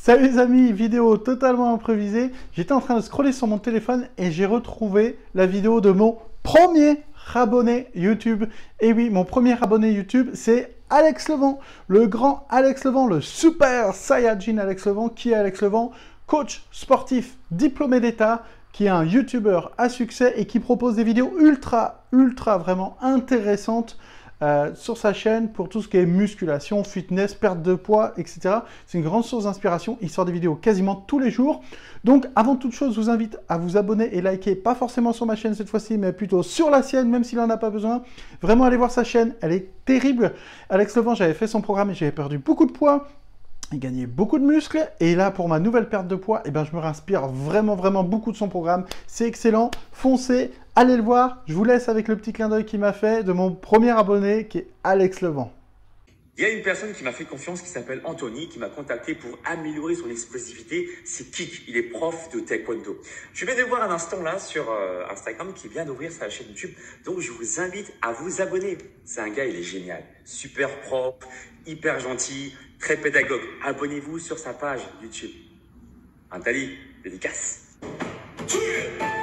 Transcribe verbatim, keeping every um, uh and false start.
Salut les amis, vidéo totalement improvisée. J'étais en train de scroller sur mon téléphone et j'ai retrouvé la vidéo de mon premier abonné YouTube. Et oui, mon premier abonné YouTube, c'est Alex Levent, le grand Alex Levent, le super Saiyajin Alex Levent. Qui est Alex Levent? Coach sportif diplômé d'État, qui est un YouTuber à succès et qui propose des vidéos ultra, ultra vraiment intéressantes Euh, sur sa chaîne pour tout ce qui est musculation, fitness, perte de poids, et cetera. C'est une grande source d'inspiration. Il sort des vidéos quasiment tous les jours. Donc, avant toute chose, je vous invite à vous abonner et liker, pas forcément sur ma chaîne cette fois-ci, mais plutôt sur la sienne, même s'il n'en a pas besoin. Vraiment, allez voir sa chaîne. Elle est terrible. Alex Levent, j'avais fait son programme et j'avais perdu beaucoup de poids. Il gagnait beaucoup de muscles et là pour ma nouvelle perte de poids, eh ben, je me réinspire vraiment vraiment beaucoup de son programme. C'est excellent, foncez, allez le voir. Je vous laisse avec le petit clin d'œil qu'il m'a fait de mon premier abonné qui est Alex Levent. Il y a une personne qui m'a fait confiance qui s'appelle Anthony, qui m'a contacté pour améliorer son explosivité. C'est Kik, il est prof de taekwondo. Je viens de voir un instant là sur euh, Instagram qui vient d'ouvrir sa chaîne YouTube. Donc je vous invite à vous abonner. C'est un gars, il est génial. Super propre, hyper gentil, très pédagogue. Abonnez-vous sur sa page YouTube. Antali, dédicace.